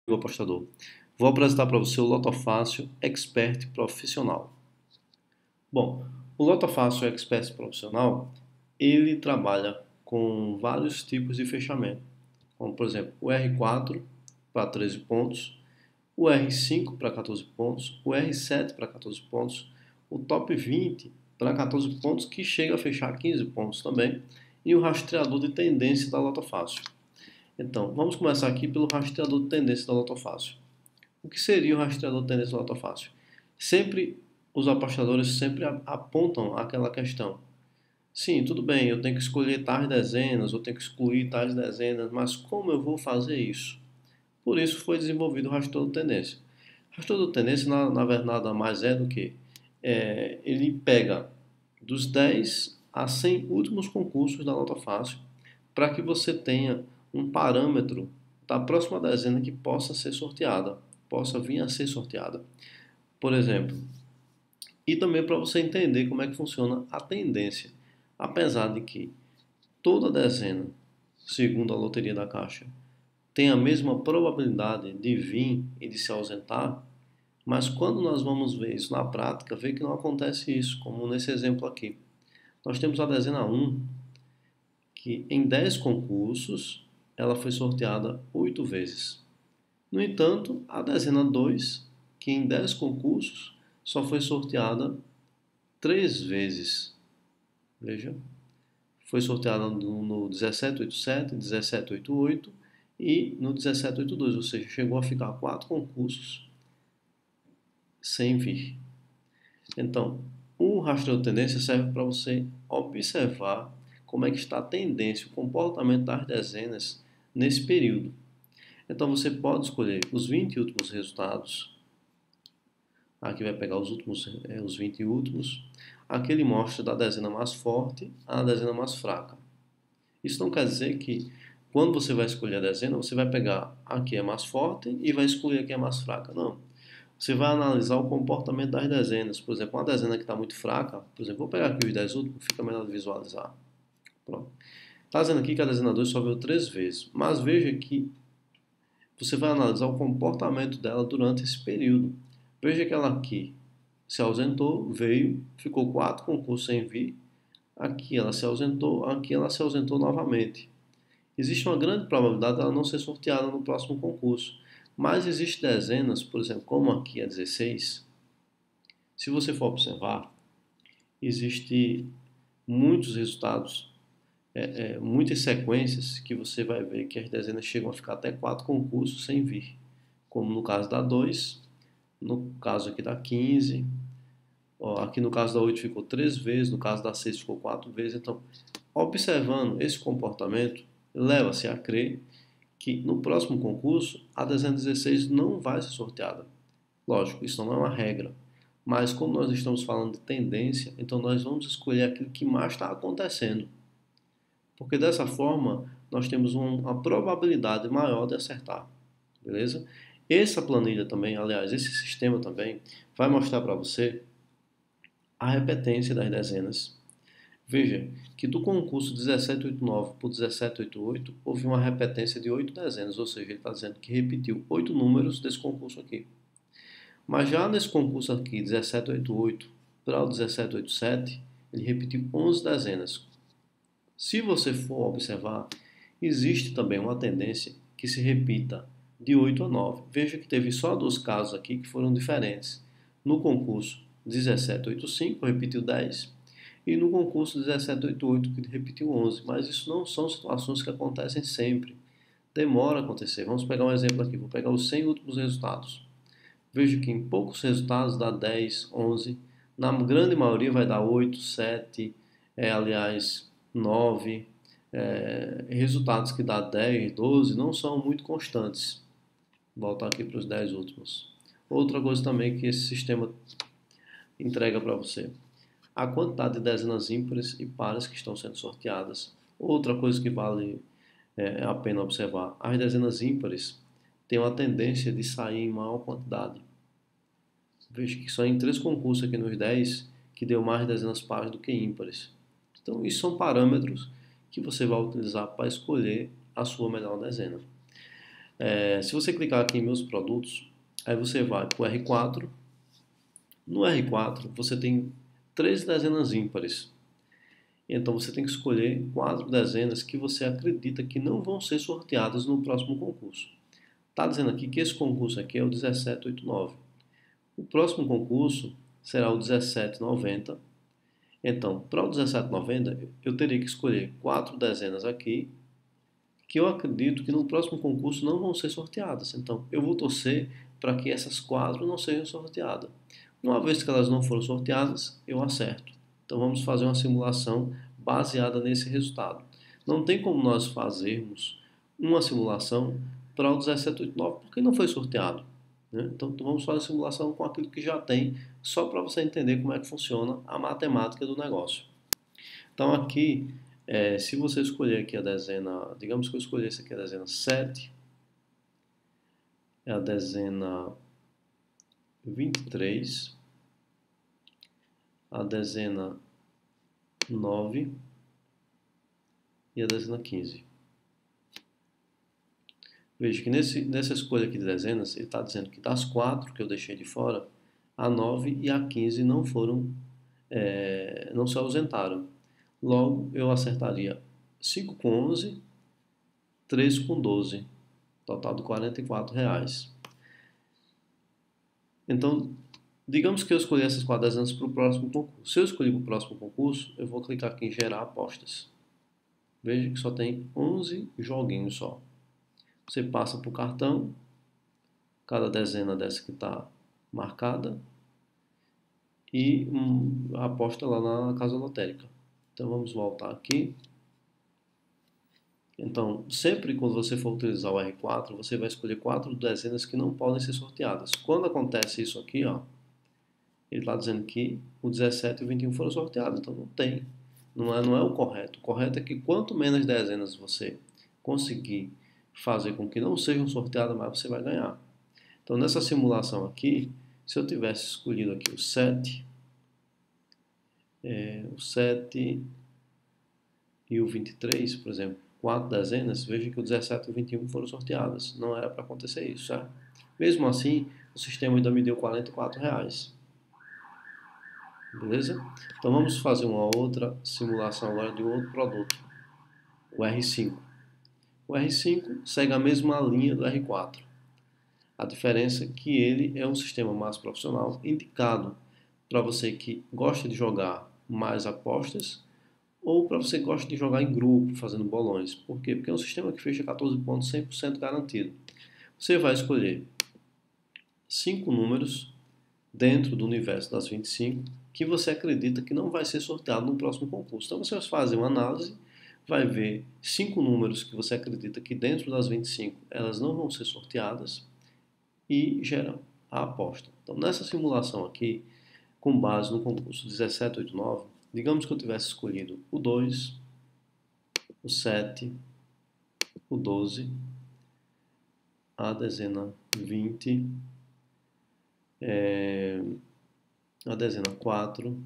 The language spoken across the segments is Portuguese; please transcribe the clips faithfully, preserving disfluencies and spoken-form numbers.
Apostador. Vou apresentar para você o Lotofácil Expert Profissional. Bom, o Lotofácil Expert Profissional, ele trabalha com vários tipos de fechamento, como por exemplo o R quatro para treze pontos, o R cinco para quatorze pontos, o R sete para quatorze pontos, o Top vinte para quatorze pontos, que chega a fechar quinze pontos também, e o rastreador de tendência da Lotofácil. Então, vamos começar aqui pelo rastreador de tendência da Lotofácil. O que seria o rastreador de tendência da Lotofácil? Sempre, os apostadores sempre apontam aquela questão. Sim, tudo bem, eu tenho que escolher tais dezenas, eu tenho que excluir tais dezenas, mas como eu vou fazer isso? Por isso foi desenvolvido o rastreador de tendência. O rastreador de tendência, na, na verdade, nada mais é do que é, ele pega dos dez a cem últimos concursos da Lotofácil para que você tenha um parâmetro da próxima dezena que possa ser sorteada, possa vir a ser sorteada, por exemplo. E também para você entender como é que funciona a tendência. Apesar de que toda dezena, segundo a Loteria da Caixa, tem a mesma probabilidade de vir e de se ausentar, mas quando nós vamos ver isso na prática, vê que não acontece isso, como nesse exemplo aqui. Nós temos a dezena um, que em dez concursos ela foi sorteada oito vezes. No entanto, a dezena dois, que em dez concursos só foi sorteada três vezes. Veja, foi sorteada no dezessete oitenta e sete, dezessete oitenta e oito e no dezessete oitenta e dois, ou seja, chegou a ficar quatro concursos sem vir. Então, o rastreio de tendência serve para você observar como é que está a tendência, o comportamento das dezenas nesse período. Então você pode escolher os vinte últimos resultados. Aqui vai pegar os últimos, é, os vinte últimos. Aqui ele mostra da dezena mais forte à dezena mais fraca. Isso não quer dizer que quando você vai escolher a dezena, você vai pegar a que é mais forte e vai excluir a que é mais fraca. Não. Você vai analisar o comportamento das dezenas. Por exemplo, uma dezena que está muito fraca, por exemplo, vou pegar aqui os dez últimos, fica melhor de visualizar. Pronto. Está dizendo aqui que a dezena dois só veio três vezes, mas veja que você vai analisar o comportamento dela durante esse período. Veja que ela aqui se ausentou, veio, ficou quatro concursos sem vir, aqui ela se ausentou, aqui ela se ausentou novamente. Existe uma grande probabilidade dela não ser sorteada no próximo concurso, mas existem dezenas, por exemplo, como aqui a dezesseis, se você for observar, existem muitos resultados, é, é, muitas sequências que você vai ver que as dezenas chegam a ficar até quatro concursos sem vir, como no caso da dois, no caso aqui da quinze, ó, aqui no caso da oito ficou três vezes, no caso da seis ficou quatro vezes. Então, observando esse comportamento, leva-se a crer que no próximo concurso a dezena dezesseis não vai ser sorteada. Lógico, isso não é uma regra, mas como nós estamos falando de tendência, então nós vamos escolher aquilo que mais está acontecendo, porque dessa forma nós temos uma probabilidade maior de acertar, beleza? Essa planilha também, aliás, esse sistema também vai mostrar para você a repetência das dezenas. Veja que do concurso dezessete oitenta e nove por dezessete oitenta e oito houve uma repetência de oito dezenas, ou seja, ele está dizendo que repetiu oito números desse concurso aqui. Mas já nesse concurso aqui, dezessete oitenta e oito para o dezessete oitenta e sete, ele repetiu onze dezenas. Se você for observar, existe também uma tendência que se repita de oito a nove. Veja que teve só dois casos aqui que foram diferentes. No concurso dezessete oitenta e cinco, repetiu dez, e no concurso dezessete oitenta e oito, que repetiu onze. Mas isso não são situações que acontecem sempre. Demora a acontecer. Vamos pegar um exemplo aqui. Vou pegar os cem últimos resultados. Vejo que em poucos resultados dá dez, onze. Na grande maioria vai dar oito, sete, é, aliás, nove. É, resultados que dá dez, doze não são muito constantes. Vou voltar aqui para os dez últimos. Outra coisa também que esse sistema entrega para você: a quantidade de dezenas ímpares e pares que estão sendo sorteadas. Outra coisa que vale é, a pena observar: as dezenas ímpares têm uma tendência de sair em maior quantidade. Veja que só em três concursos aqui nos dez que deu mais dezenas pares do que ímpares. Então, isso são parâmetros que você vai utilizar para escolher a sua melhor dezena. É, se você clicar aqui em meus produtos, aí você vai para o R quatro. No R quatro você tem três dezenas ímpares. Então você tem que escolher quatro dezenas que você acredita que não vão ser sorteadas no próximo concurso. Está dizendo aqui que esse concurso aqui é o dezessete oitenta e nove. O próximo concurso será o dezessete noventa. Então, para o dezessete noventa, eu teria que escolher quatro dezenas aqui, que eu acredito que no próximo concurso não vão ser sorteadas. Então, eu vou torcer para que essas quatro não sejam sorteadas. Uma vez que elas não foram sorteadas, eu acerto. Então, vamos fazer uma simulação baseada nesse resultado. Não tem como nós fazermos uma simulação para o dezessete oitenta e nove porque não foi sorteado. Né? Então, vamos fazer a simulação com aquilo que já tem, só para você entender como é que funciona a matemática do negócio. Então, aqui, é, se você escolher aqui a dezena, digamos que eu escolhesse aqui a dezena sete, é a dezena vinte e três, a dezena nove e a dezena quinze. Veja que nesse, nessa escolha aqui de dezenas, ele está dizendo que das quatro que eu deixei de fora, a nove e a quinze não foram, é, não se ausentaram. Logo, eu acertaria cinco com onze, três com doze, total de quarenta e quatro reais. Então, digamos que eu escolhi essas quatro dezenas para o próximo concurso. Se eu escolher para o próximo concurso, eu vou clicar aqui em gerar apostas. Veja que só tem onze joguinhos só. Você passa para o cartão, cada dezena dessa que está marcada, e hum, aposta lá na casa lotérica. Então vamos voltar aqui. Então, sempre quando você for utilizar o R quatro, você vai escolher quatro dezenas que não podem ser sorteadas. Quando acontece isso aqui, ó, ele está dizendo que o dezessete e o vinte e um foram sorteados, então não tem. Não é, não é o correto. O correto é que quanto menos dezenas você conseguir fazer com que não sejam sorteadas, mais você vai ganhar. Então, nessa simulação aqui, se eu tivesse escolhido aqui o sete, é, o sete e o vinte e três, por exemplo, quatro dezenas, veja que o dezessete e o vinte e um foram sorteadas. Não era para acontecer isso, certo? Mesmo assim, o sistema ainda me deu quarenta e quatro reais. Beleza? Então vamos fazer uma outra simulação agora de um outro produto, o R cinco. O R cinco segue a mesma linha do R quatro. A diferença é que ele é um sistema mais profissional, indicado para você que gosta de jogar mais apostas ou para você que gosta de jogar em grupo, fazendo bolões. Por quê? Porque é um sistema que fecha quatorze pontos cem por cento garantido. Você vai escolher cinco números dentro do universo das vinte e cinco que você acredita que não vai ser sorteado no próximo concurso. Então você vai fazer uma análise, vai ver cinco números que você acredita que dentro das vinte e cinco elas não vão ser sorteadas e gera a aposta. Então nessa simulação aqui, com base no concurso dezessete oitenta e nove, digamos que eu tivesse escolhido o dois, o sete, o doze, a dezena vinte, é, a dezena quatro,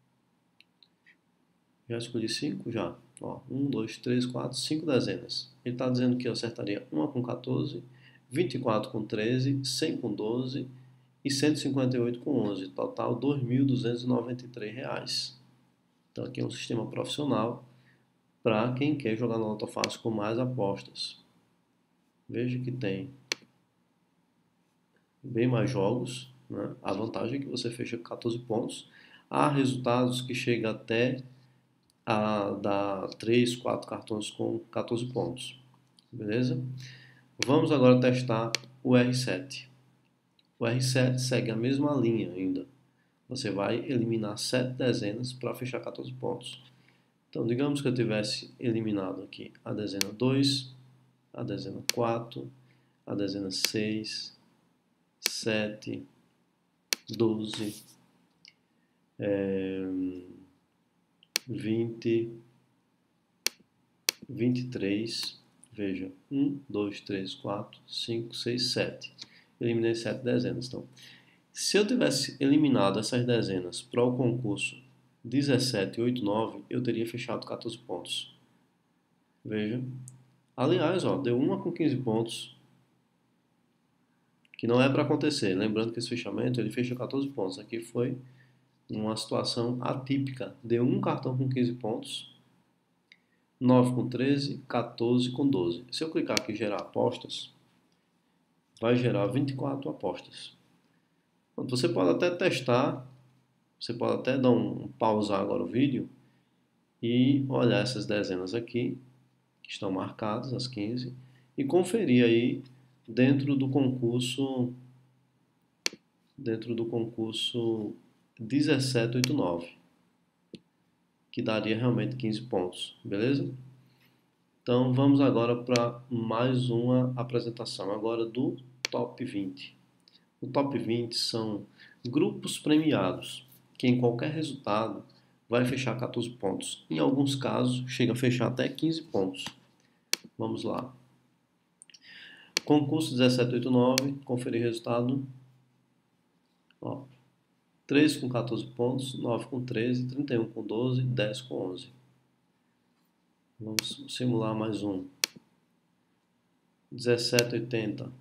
já escolhi cinco já, ó, um, dois, três, quatro, cinco dezenas. Ele está dizendo que eu acertaria uma com quatorze, vinte e quatro com treze, cem com doze e cento e cinquenta e oito com onze, total dois mil duzentos e noventa e três reais. Então aqui é um sistema profissional para quem quer jogar no Loto Fácil com mais apostas. Veja que tem bem mais jogos, né? A vantagem é que você fecha com quatorze pontos. Há resultados que chegam até a dar três, quatro cartões com quatorze pontos. Beleza? Vamos agora testar o R sete. O R sete segue a mesma linha ainda. Você vai eliminar sete dezenas para fechar quatorze pontos. Então, digamos que eu tivesse eliminado aqui a dezena dois, a dezena quatro, a dezena seis, sete, doze, é, vinte, vinte e três, veja, um, dois, três, quatro, cinco, seis, sete. Eliminei sete dezenas. Então, se eu tivesse eliminado essas dezenas para o concurso dezessete oitenta e nove, eu teria fechado quatorze pontos. Veja. Aliás, ó, deu uma com quinze pontos. que não é para acontecer. Lembrando que esse fechamento ele fecha quatorze pontos. Aqui foi uma situação atípica. Deu um cartão com quinze pontos, nove com treze, quatorze com doze. Se eu clicar aqui em gerar apostas, vai gerar vinte e quatro apostas. Você pode até testar, você pode até dar um pausar agora o vídeo e olhar essas dezenas aqui, que estão marcadas, as quinze, e conferir aí dentro do concurso, dentro do concurso dezessete oitenta e nove, que daria realmente quinze pontos, beleza? Então vamos agora para mais uma apresentação agora do top vinte. O top vinte são grupos premiados, que em qualquer resultado vai fechar quatorze pontos. Em alguns casos, chega a fechar até quinze pontos. Vamos lá. Concurso dezessete oitenta e nove, conferir resultado. Ó, três com quatorze pontos, nove com treze, trinta e um com doze, dez com onze. Vamos simular mais um. dezessete oitenta.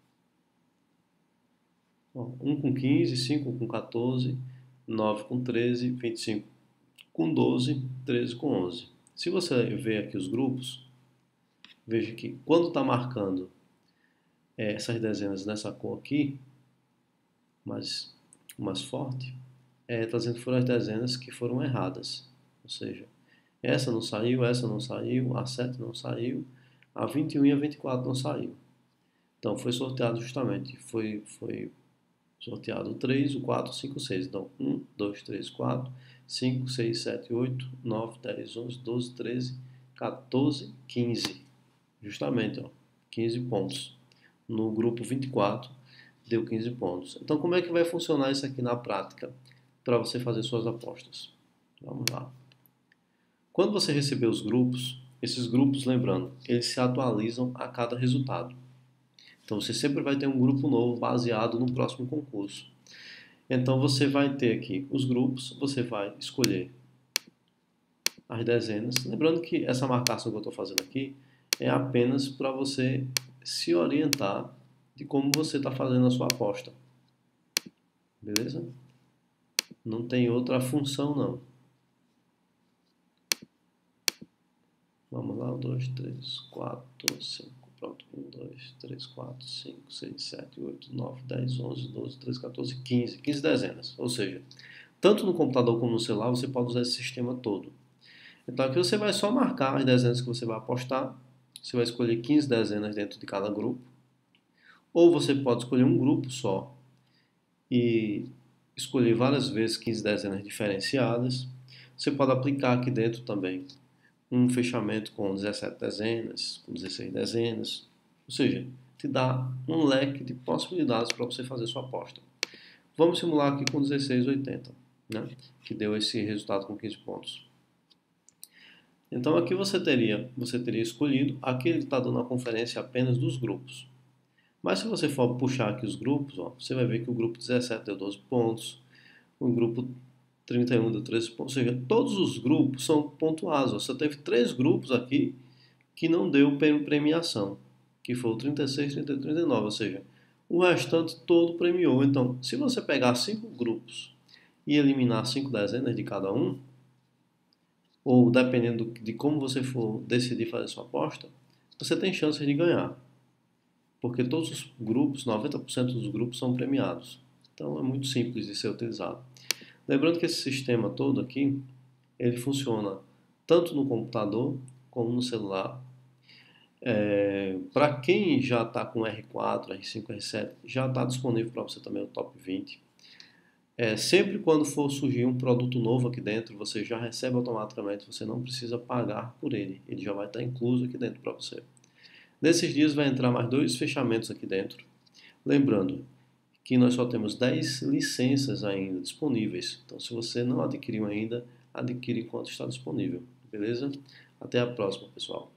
um com quinze, cinco com quatorze, nove com treze, vinte e cinco com doze, treze com onze. Se você ver aqui os grupos, veja que quando está marcando é, essas dezenas nessa cor aqui, mais, mais forte, é, está dizendo que foram as dezenas que foram erradas. Ou seja, essa não saiu, essa não saiu, a sete não saiu, a vinte e um e a vinte e quatro não saiu. Então foi sorteado justamente, foi... foi sorteado o três, o quatro, o cinco, o seis. Então, um, dois, três, quatro, cinco, seis, sete, oito, nove, dez, onze, doze, treze, quatorze, quinze. Justamente, ó, quinze pontos. No grupo vinte e quatro, deu quinze pontos. Então, como é que vai funcionar isso aqui na prática para você fazer suas apostas? Vamos lá. Quando você receber os grupos, esses grupos, lembrando, eles se atualizam a cada resultado. Então você sempre vai ter um grupo novo baseado no próximo concurso. Então você vai ter aqui os grupos, você vai escolher as dezenas. Lembrando que essa marcação que eu estou fazendo aqui é apenas para você se orientar de como você está fazendo a sua aposta. Beleza? Não tem outra função não. Vamos lá, um, dois, três, quatro, cinco. Pronto, um, dois, três, quatro, cinco, seis, sete, oito, nove, dez, onze, doze, treze, quatorze, quinze. quinze dezenas. Ou seja, tanto no computador como no celular você pode usar esse sistema todo. Então aqui você vai só marcar as dezenas que você vai apostar. Você vai escolher quinze dezenas dentro de cada grupo. Ou você pode escolher um grupo só e escolher várias vezes quinze dezenas diferenciadas. Você pode aplicar aqui dentro também um fechamento com dezessete dezenas, com dezesseis dezenas, ou seja, te dá um leque de possibilidades para você fazer sua aposta. Vamos simular aqui com dezesseis oitenta, né, que deu esse resultado com quinze pontos. Então aqui você teria, você teria escolhido, aqui ele está dando a conferência apenas dos grupos. Mas se você for puxar aqui os grupos, ó, você vai ver que o grupo dezessete deu doze pontos, o grupo trinta e um deu treze pontos, ou seja, todos os grupos são pontuados. Você teve três grupos aqui que não deu premiação, que foi o trinta e seis, trinta e trinta e nove, ou seja, o restante todo premiou. Então, se você pegar cinco grupos e eliminar cinco dezenas de cada um, ou dependendo de como você for decidir fazer sua aposta, você tem chances de ganhar. Porque todos os grupos, noventa por cento dos grupos são premiados. Então é muito simples de ser utilizado. Lembrando que esse sistema todo aqui, ele funciona tanto no computador como no celular. É, para quem já está com R quatro, R cinco, R sete, já está disponível para você também o top vinte. É, sempre quando for surgir um produto novo aqui dentro, você já recebe automaticamente, você não precisa pagar por ele. Ele já vai estar incluso aqui dentro para você. Nesses dias vai entrar mais dois fechamentos aqui dentro. Lembrando que nós só temos dez licenças ainda disponíveis. Então, se você não adquiriu ainda, adquire enquanto está disponível. Beleza? Até a próxima, pessoal.